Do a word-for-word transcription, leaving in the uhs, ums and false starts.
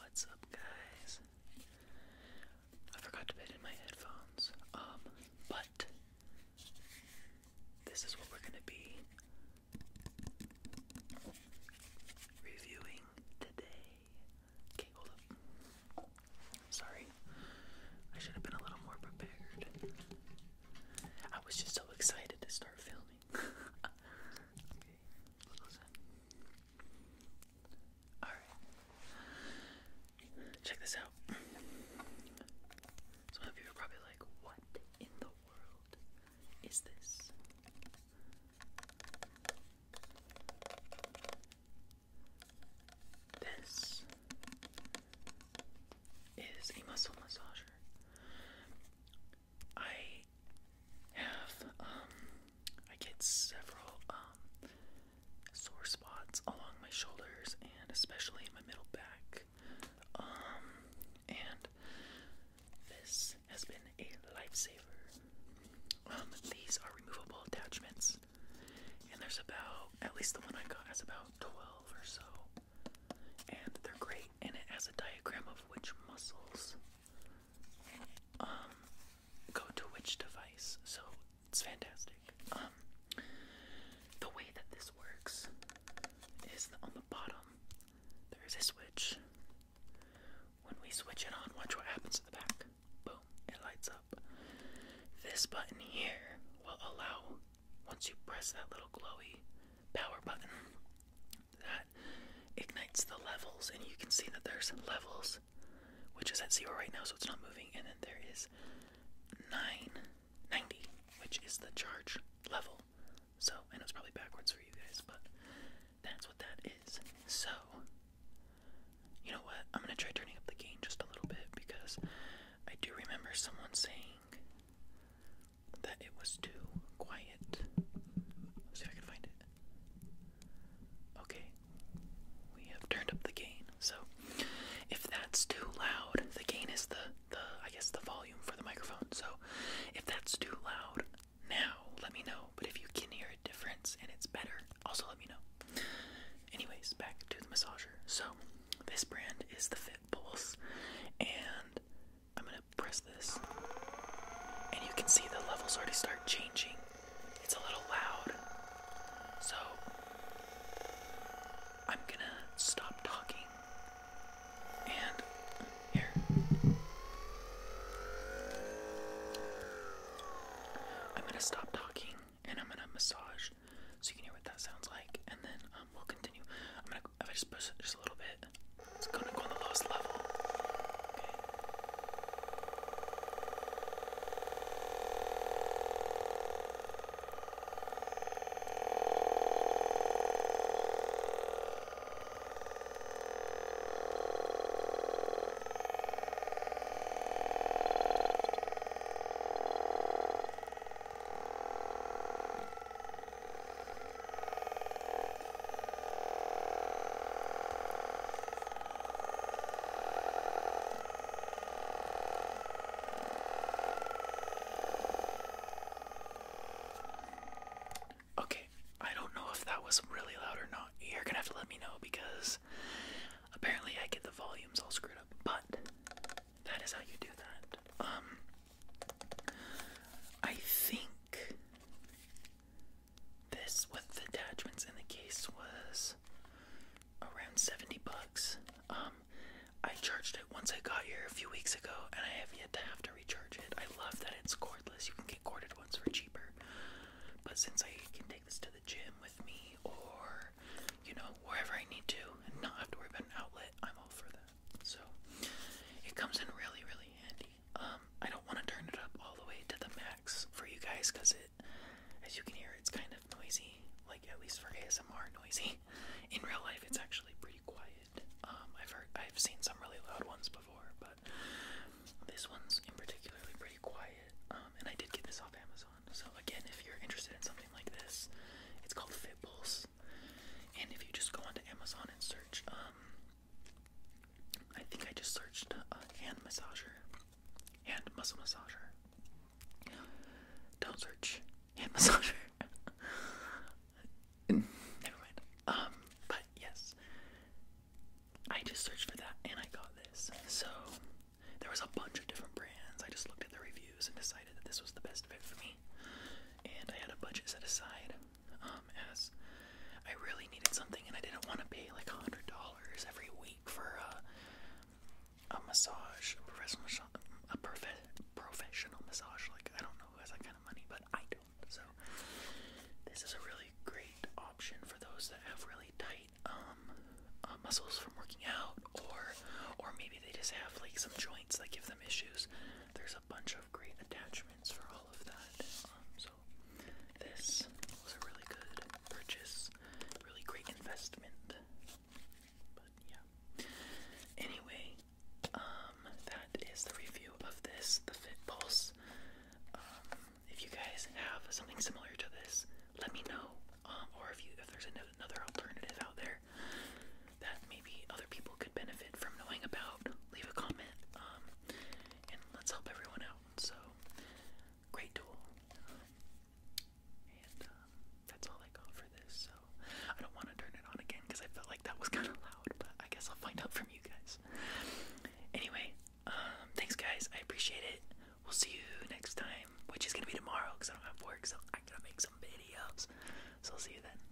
What's up, guys? I forgot to put in my headphones, um, but this is what we're gonna be reviewing today. Okay, hold up. Sorry, I should have been a little more prepared. I was just so excited to start filming. Okay, listen. Alright. Check this out. Some of you are probably like, what in the world is this? This is a muscle massager. I have, um, I get several, um, sore spots along my shoulders and especially in my middle back. Um, and this has been a lifesaver. Um, these are removable attachments, and there's about, at least the one I got has about twelve or so, and they're great, and it has a diagram of which muscles, um, go to which device, so it's fantastic. Um, the way that this works is that on the bottom, there is a switch. When we switch it on, watch what happens to the back. Boom, it lights up. This button here will allow, once you press that little glowy power button, that ignites the levels, and you can see that there's levels, which is at zero right now, so it's not moving, and then there is nine ninety, which is the charge level. So, I know it's probably backwards for you guys, but that's what that is. So, you know what? I'm gonna try turning up the gain just a little bit because I do remember someone saying that it was too quiet. Let's see if I can find it. Okay, we have turned up the gain. So, if that's too loud, the gain is the the I guess the volume for the microphone. So, if that's too loud now, let me know. But if you can hear a difference and it's better, also let me know. Anyways, back to the massager. So, this brand is the Fit Pulse, and I'm gonna press this, and you can see the levels already start changing. It's a little loud, so I'm gonna stop talking, and here. I'm gonna stop talking, and I'm gonna massage, so you can hear what that sounds like, and then um, we'll continue. I'm gonna, if I just push it just a little bit, it's gonna go on the lowest level. Okay. Okay, I don't know if that was really loud or not. You're gonna have to let me know because apparently I get the volumes all screwed up. But that is how you do that. Um, I think this with the attachments in the case was around seventy bucks. Um, I charged it once I got here a few weeks ago, and I have yet to have to recharge it. I love that it's cordless. You can get corded ones for cheaper. But since I can take this to the gym with me, or, you know, wherever I need to, and not have to worry about an outlet, I'm all for that. So, it comes in really, really handy. Um, I don't want to turn it up all the way to the max for you guys, because it, as you can hear, it's kind of noisy, like at least for A S M R noisy. In real life, it's actually pretty quiet. Um, I've heard, I've seen some really loud ones before, but this one's in particularly pretty quiet. Um, and I did get this off Amazon. So again, if you're interested in something like this, it's called Fit Pulse. And if you just go onto Amazon and search, um, I think I just searched uh, hand massager, hand muscle massager. Don't search hand massager. Never mind. Um, but yes, I just searched for that and I got this. best fit for me. And I had a budget set aside, um, as I really needed something, and I didn't want to pay like a hundred dollars every week for a, a massage, a professional massage, a prof- professional massage. Like, I don't know who has that kind of money, but I don't. So this is a really great option for those that have really tight um, uh, muscles from working out, or or maybe they just have like some joints that give them issues. There's a bunch of great attachments for all of that. Um, so this was a really good purchase, really great investment. But yeah. Anyway, um, that is the review of this, the Fit Pulse. Um, if you guys have something similar to this, let me know. Um, or if you if there's another alternative out there that maybe other people could benefit from knowing about, leave a comment, um, and let's help everyone out. So, great tool. Um, and um, that's all I got for this. So, I don't want to turn it on again because I felt like that was kind of loud, but I guess I'll find out from you guys. Anyway, um, thanks guys. I appreciate it. We'll see you next time, which is going to be tomorrow because I don't have work, so I gotta make some videos. So I'll see you then.